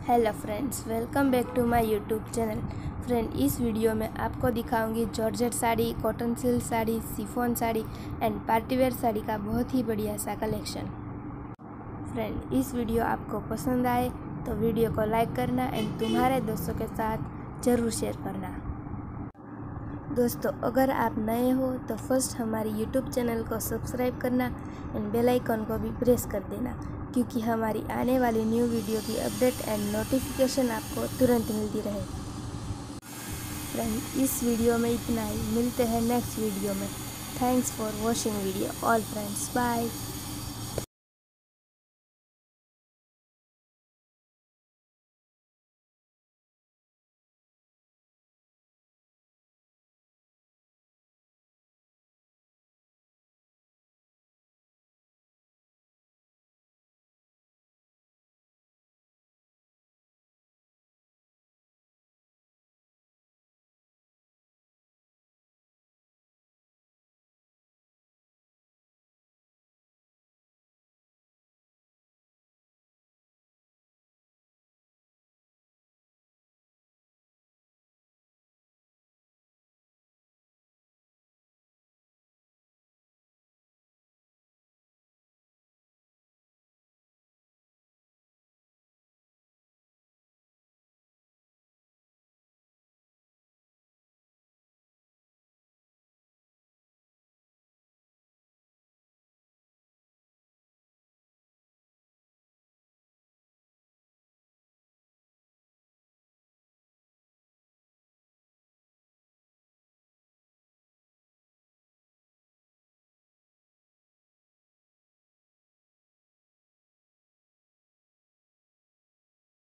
Hello friends, welcome back to my YouTube channel. Friend, इस video में आपको दिखाऊंगी georgette sari, cotton silk sari, chiffon sari and partywear sari का बहुत ही बढ़िया सा कलेक्शन। फ्रेंड, इस वीडियो आपको पसंद आए तो वीडियो को लाइक करना एंड तुम्हारे दोस्तों के साथ ज़रूर शेयर करना। दोस्तों, अगर आप नए हो तो फर्स्ट हमारी यूट्यूब चैनल को सब्सक्राइब करना एंड बेल आइकन को भी प्रेस कर देना, क्योंकि हमारी आने वाली न्यू वीडियो की अपडेट एंड नोटिफिकेशन आपको तुरंत मिलती रहे। फ्रेंड, इस वीडियो में इतना ही। मिलते हैं नेक्स्ट वीडियो में। Thanks for watching video all friends. Bye.